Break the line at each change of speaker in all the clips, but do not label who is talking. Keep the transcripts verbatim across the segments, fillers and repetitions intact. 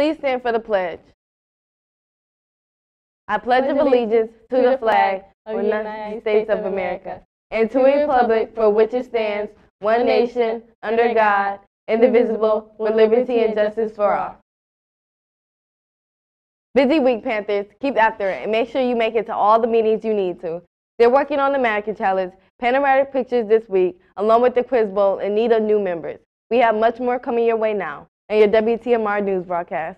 Please stand for the pledge. I pledge of allegiance to the flag of the United States of America and to a republic for which it stands, one nation, under God, indivisible, with liberty and justice for all. Busy week, Panthers. Keep after it and make sure you make it to all the meetings you need to. They're working on the Mannequin Challenge, panoramic pictures this week, along with the Quiz Bowl, and need of new members. We have much more coming your way now on your W T M R News broadcast.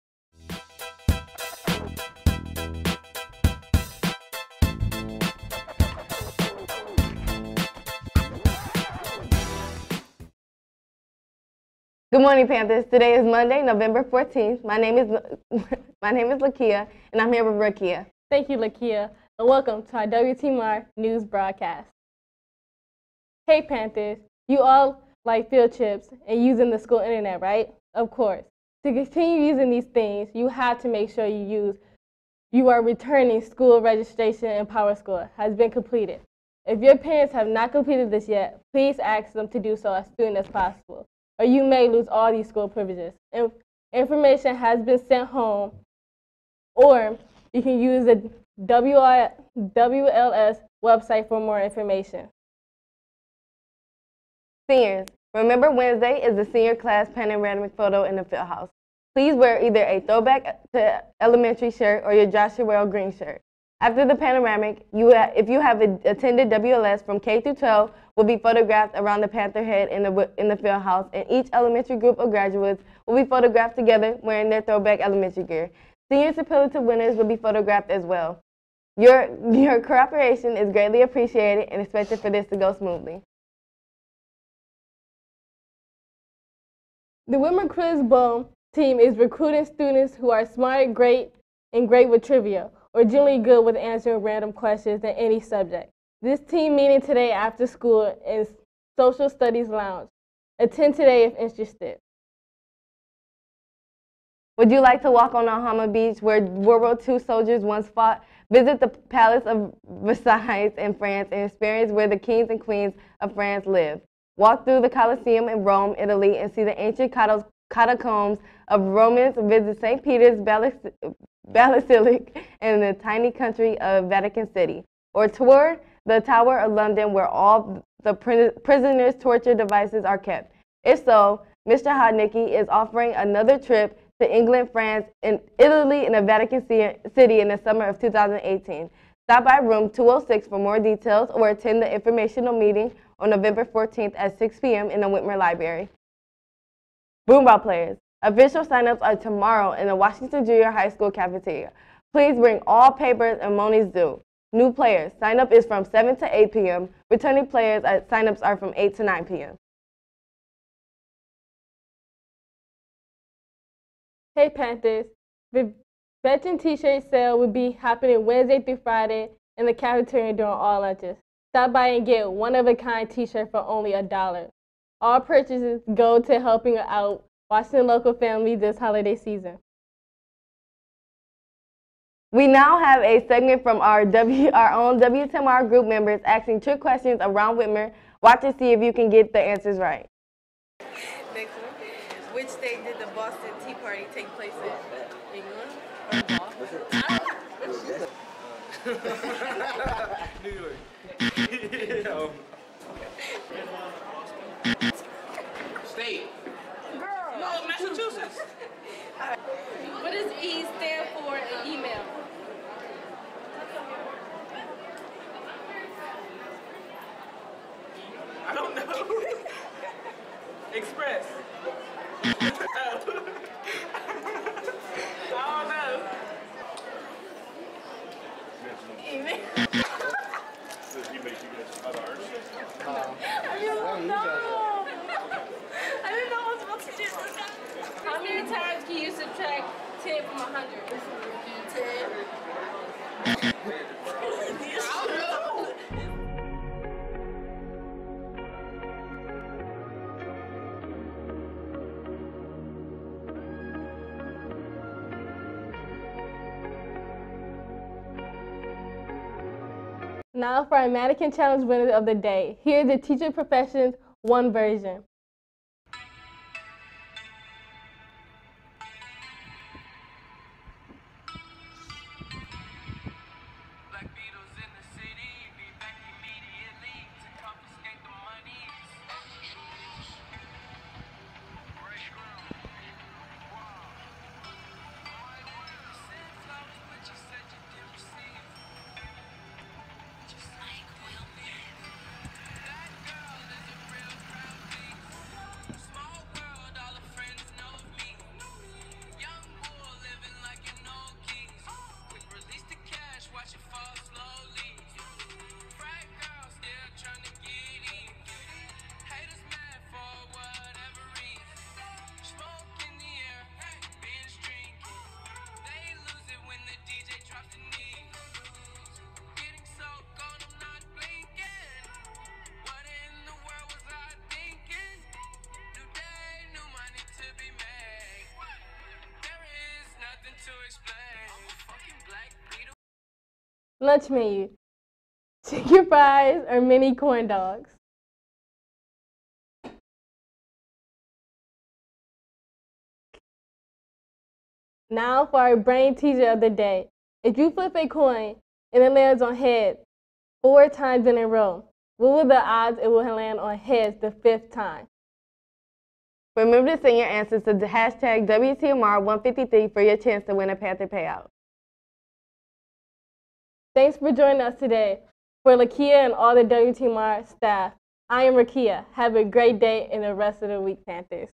Good morning, Panthers. Today is Monday, November fourteenth. My name is my name is Lakia, and I'm here with Rakia.
Thank you, Lakia, and welcome to our W T M R News broadcast. Hey, Panthers, you all like field trips and using the school internet, right? Of course. To continue using these things, you have to make sure you use you are returning school registration and PowerSchool has been completed. If your parents have not completed this yet, please ask them to do so as soon as possible, or you may lose all these school privileges. If information has been sent home, or you can use the W L S website for more information.
Seniors, remember Wednesday is the senior class panoramic photo in the field house. Please wear either a throwback to elementary shirt or your Joshua Well green shirt. After the panoramic, you if you have attended W L S from K through twelve, will be photographed around the Panther head in the in the field house, and each elementary group of graduates will be photographed together wearing their throwback elementary gear. Senior superlative winners will be photographed as well. Your your cooperation is greatly appreciated and expected for this to go smoothly.
The Whitmer Quiz Bowl team is recruiting students who are smart, great, and great with trivia, or generally good with answering random questions in any subject. This team meeting today after school is Social Studies Lounge. Attend today if interested.
Would you like to walk on Alhama Beach where World War Two soldiers once fought? Visit the Palace of Versailles in France and experience where the kings and queens of France lived. Walk through the Colosseum in Rome, Italy, and see the ancient catacombs of Romans. Visit Saint Peter's Basilica in the tiny country of Vatican City. Or tour the Tower of London where all the prisoners' torture devices are kept. If so, Mister Hodnicki is offering another trip to England, France, and Italy, and the Vatican City in the summer of two thousand eighteen. Stop by room two oh six for more details or attend the informational meeting on November fourteenth at six p m in the Whitmer Library. Broomball players, official signups are tomorrow in the Washington Junior High School cafeteria. Please bring all papers and monies due. New players, sign-up is from seven to eight p m Returning players, sign-ups are from eight to nine p m
Hey Panthers, the veteran t-shirt sale will be happening Wednesday through Friday in the cafeteria during all lunches. Stop by and get one-of-a-kind t-shirt for only a dollar. All purchases go to helping out Washington local families this holiday season.
We now have a segment from our, w, our own W T M R group members asking trick questions around Whitmer. Watch and see if you can get the answers right.
Next one. Which state did the Boston Tea Party take place in? England or Boston? New York. State. Girl. No, Massachusetts.
What does E stand for in email?
I don't know. Express. I don't know. Email. I don't know. I didn't know I was supposed to do this.
How many times can you subtract ten from one hundred?
ten. I don't know.
Now for our Mannequin Challenge winner of the day. Here's the Teacher Professions one version. Lunch menu. Chicken fries or mini corn dogs? Now for our brain teaser of the day. If you flip a coin and it lands on heads four times in a row, what were the odds it will land on heads the fifth time?
Remember to send your answers to the hashtag W T M R one fifty-three for your chance to win a Panther payout.
Thanks for joining us today. For Lakia and all the W T M R staff, I am Rakia. Have a great day and the rest of the week, Panthers.